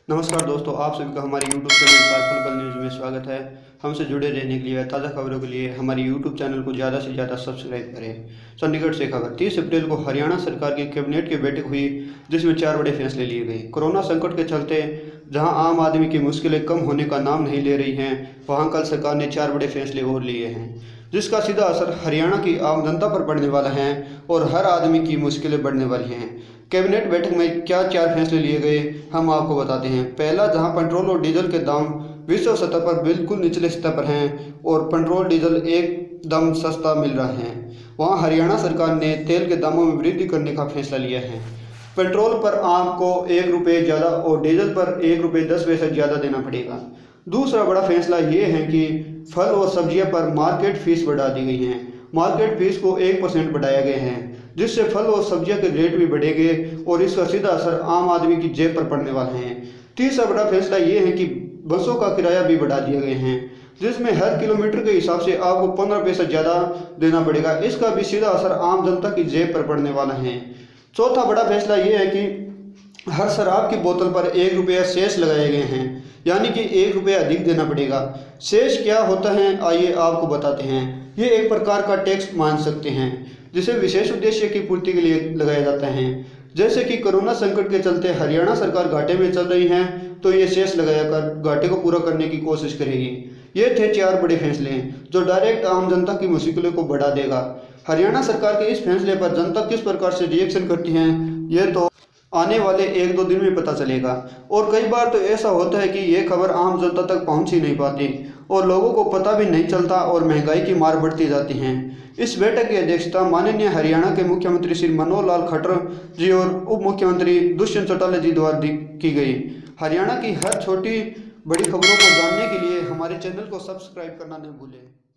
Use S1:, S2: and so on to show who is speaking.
S1: नमस्कार दोस्तों, आप सभी का हमारे YouTube चैनल साइफल न्यूज़ में स्वागत है। हमसे जुड़े रहने के लिए ताज़ा खबरों के लिए हमारे YouTube चैनल को ज़्यादा से ज़्यादा सब्सक्राइब करें। चंडीगढ़ से खबर 30 अप्रैल को हरियाणा सरकार की कैबिनेट की बैठक हुई, जिसमें 4 बड़े फैसले लिए गए। कोरोना संकट के चलते जहां आम आदमी की मुश्किलें कम होने का नाम नहीं ले रही हैं, वहां कल सरकार ने 4 बड़े फैसले और लिए हैं, जिसका सीधा असर हरियाणा की आम जनता पर पड़ने वाला है और हर आदमी की मुश्किलें बढ़ने वाली हैं। कैबिनेट बैठक में क्या 4 फैसले लिए गए, हम आपको बताते हैं। पहला, जहां पेट्रोल और डीजल के दाम विश्व स्तर पर बिल्कुल निचले स्तर पर हैं और पेट्रोल डीजल एकदम सस्ता मिल रहा है, वहां हरियाणा सरकार ने तेल के दामों में वृद्धि करने का फैसला लिया है। पेट्रोल पर आपको 1 रुपये ज़्यादा और डीजल पर 1 रुपये 10 पैसे ज़्यादा देना पड़ेगा। दूसरा बड़ा फैसला ये है कि फल और सब्जियां पर मार्केट फीस बढ़ा दी गई है। मार्केट फीस को 1% बढ़ाया गया है, जिससे फल और सब्जियों के रेट भी बढ़ेंगे और इसका सीधा असर आम आदमी की जेब पर पड़ने वाला है। तीसरा बड़ा फैसला ये है कि बसों का किराया भी बढ़ा दिए गए हैं, जिसमें हर किलोमीटर के हिसाब से आपको 15 पैसे ज़्यादा देना पड़ेगा। इसका भी सीधा असर आम जनता की जेब पर पड़ने वाला है। चौथा बड़ा फैसला ये है कि हर शराब की बोतल पर 1 रुपया सेस लगाए गए हैं, यानी कि 1 रुपया अधिक देना पड़ेगा। सेस क्या होता है, आइए आपको बताते हैं। ये एक प्रकार का टैक्स मान सकते हैं, जिसे विशेष उद्देश्य की पूर्ति के लिए लगाया जाता है। जैसे कि कोरोना संकट के चलते हरियाणा सरकार घाटे में चल रही है, तो ये सेस लगाकर घाटे को पूरा करने की कोशिश करेगी। ये थे 4 बड़े फैसले जो डायरेक्ट आम जनता की मुश्किलों को बढ़ा देगा। हरियाणा सरकार के इस फैसले पर जनता किस प्रकार से रिएक्शन करती है, ये तो आने वाले 1-2 दिन में पता चलेगा। और कई बार तो ऐसा होता है कि ये खबर आम जनता तक पहुंच ही नहीं पाती और लोगों को पता भी नहीं चलता और महंगाई की मार बढ़ती जाती है। इस बैठक की अध्यक्षता माननीय हरियाणा के मुख्यमंत्री श्री मनोहर लाल खट्टर जी और उप मुख्यमंत्री दुष्यंत चौटाला जी द्वारा की गई। हरियाणा की हर छोटी बड़ी खबरों को जानने के लिए हमारे चैनल को सब्सक्राइब करना न भूलें।